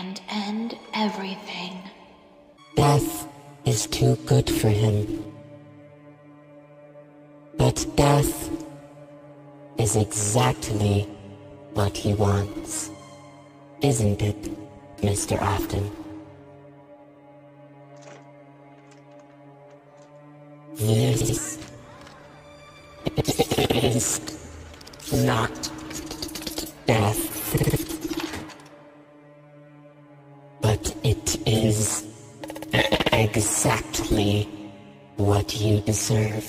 and end everything. Death is too good for him. But death is exactly what he wants. Isn't it, Mr. Afton? This is not death, but it is exactly what you deserve.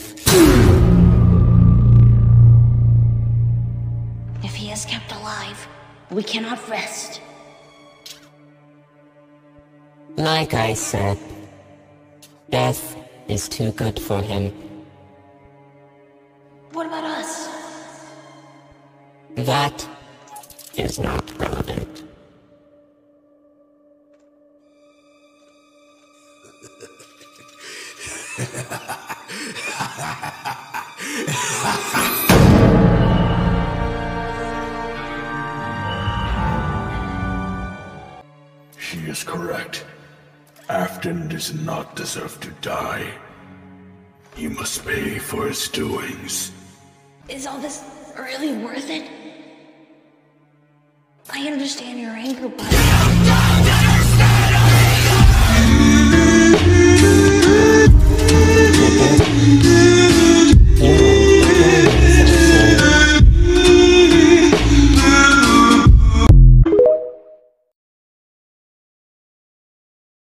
If he is kept alive, we cannot rest. Like I said, death is too good for him. What about us? That is not relevant. She is correct. Afton does not deserve to die. He must pay for his doings. Is all this really worth it? I understand your anger, but...